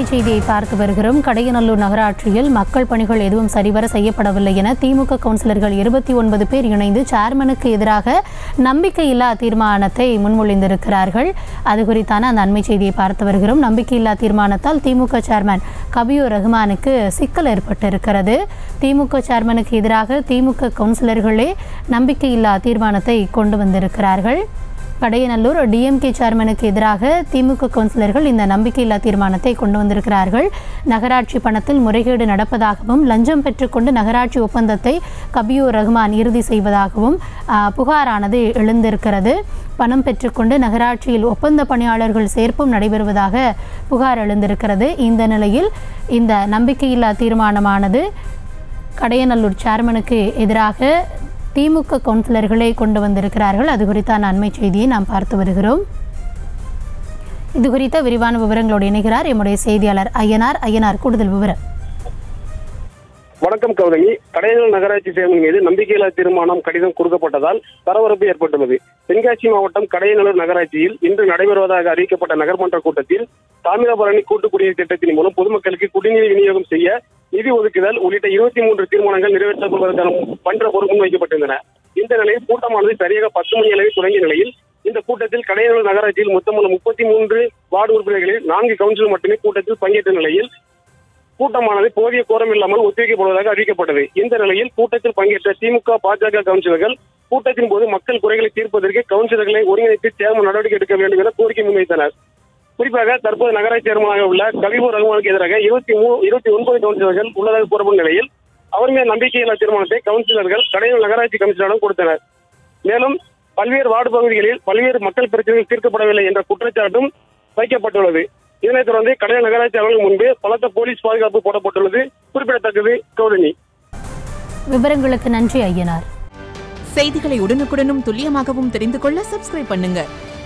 செய்தியை பார்த்து வருகிறோம். கடையநல்லூர் நகராட்சியில் மக்கள் பணிகள் எதுவும் சரிவர செய்யப்படவில்லை என திமுக கவுன்சிலர்கள் 29 பேர் இணைந்து சேர்மனுக்கு எதிராக நம்பிக்கையில்லா தீர்மானத்தை முன்மொழிந்திருக்கிறார்கள். அது குறித்தான அந்த அண்மை செய்தியை பார்த்து வருகிறோம். நம்பிக்கையில்லா தீர்மானத்தால் திமுக சேர்மன் கபியூர் ரஹ்மானுக்கு சிக்கல் ஏற்பட்டிருக்கிறது. திமுக சேர்மனுக்கு எதிராக திமுக கவுன்சிலர்களே நம்பிக்கையில்லா தீர்மானத்தை கொண்டு வந்திருக்கிறார்கள். கடையநல்லூர் டிஎம்கே சேர்மனுக்கு எதிராக திமுக கவுன்சிலர்கள் இந்த நம்பிக்கையில்லா தீர்மானத்தை கொண்டு வந்திருக்கிறார்கள். நகராட்சி பணத்தில் முறைகேடு நடப்பதாகவும் லஞ்சம் பெற்றுக்கொண்டு நகராட்சி ஒப்பந்தத்தை கபியூர் ரஹ்மான் இறுதி செய்வதாகவும் புகாரானது எழுந்திருக்கிறது. பணம் பெற்றுக்கொண்டு நகராட்சியில் ஒப்பந்த பணியாளர்கள் சேர்ப்பும் நடைபெறுவதாக புகார் எழுந்திருக்கிறது. இந்த நிலையில் இந்த நம்பிக்கையில்லா தீர்மானமானது கடையநல்லூர் சேர்மனுக்கு எதிராக திமுக கவுன்சிலர்களை கொண்டு வந்திருக்கிறார்கள். அது குறித்தான அண்மை செய்தியை நாம் பார்த்து வருகிறோம். இது குறித்த விரிவான விவரங்களோடு இணைகிறார் எம்முடைய செய்தியாளர் ஐயனார். கூடுதல் விவரம். வணக்கம் கௌதமி. கடையநல்லூர் நகராட்சி சேர்மன் மீது நம்பிக்கையில்லா தீர்மானம் கடிதம் கொடுக்கப்பட்டதால் பரபரப்பு ஏற்பட்டுள்ளது. தென்காசி மாவட்டம் கடையநல்லூர் நகராட்சியில் இன்று நடைபெறுவதாக அறிவிக்கப்பட்ட நகர்மன்ற கூட்டத்தில் தாமிரபரணி கூட்டு குடிநீர் திட்டத்தின் மூலம் பொதுமக்களுக்கு குடிநீர் விநியோகம் செய்ய நிதி ஒதுக்குதல் உள்ளிட்ட 23 தீர்மானங்கள் நிறைவேற்றப்படுவதற்கான பன்ற பொறுப்பு வைக்கப்பட்டிருந்தன. இந்த நிலையில் கூட்டமானது சரியாக 10 மணி அளவில் தொடங்கிய நிலையில் இந்த கூட்டத்தில் கடையநல்லூர் நகராட்சியில் மொத்தமுள்ள 33 வார்டு உறுப்பினர்களில் 4 கவுன்சிலர் மட்டுமே கூட்டத்தில் பங்கேற்ற நிலையில் கூட்டமானது போதிய கோரம் இல்லாமல் ஒத்திவைக்கப்படுவதாக அறிவிக்கப்பட்டது. இந்த நிலையில் கூட்டத்தில் பங்கேற்ற திமுக பாஜக கவுன்சிலர்கள் கூட்டத்தின் போது மக்கள் குறைகளை தீர்ப்பதற்கு கவுன்சிலர்களை ஒருங்கிணைத்து சேர்மன் நடவடிக்கை எடுக்க வேண்டும் என கோரிக்கை முன்வைத்தனர். குறிப்பாக தற்போது நகராட்சி சேர்மனாக உள்ள கபியூர் ரஹ்மானுக்கு எதிராக 29 கவுன்சிலர்கள் உள்ளதாக கூறப்படும் நிலையில் அவர் மீது நம்பிக்கையில்லா தீர்மானத்தை கவுன்சிலர்கள் கடையநல்லூர் நகராட்சி கமிஷனரிடம் கொடுத்தனர். மேலும் பல்வேறு வார்டு பகுதிகளில் பல்வேறு மக்கள் பிரச்சனைகள் தீர்க்கப்படவில்லை என்ற குற்றச்சாட்டும் வைக்கப்பட்டுள்ளது. இதனைத் தொடர்ந்து கடையநல்லூர் நகராட்சி அலுவலகம் முன்பு பலத்த போலீஸ் பாதுகாப்பு போடப்பட்டுள்ளது குறிப்பிடத்தக்கது. கௌதமி, விவரங்களுக்கு நன்றி ஐயனார். செய்திகளை உடனுக்குடனும் துல்லியமாகவும் தெரிந்து கொள்ள சப்ஸ்கிரைப் பண்ணுங்க.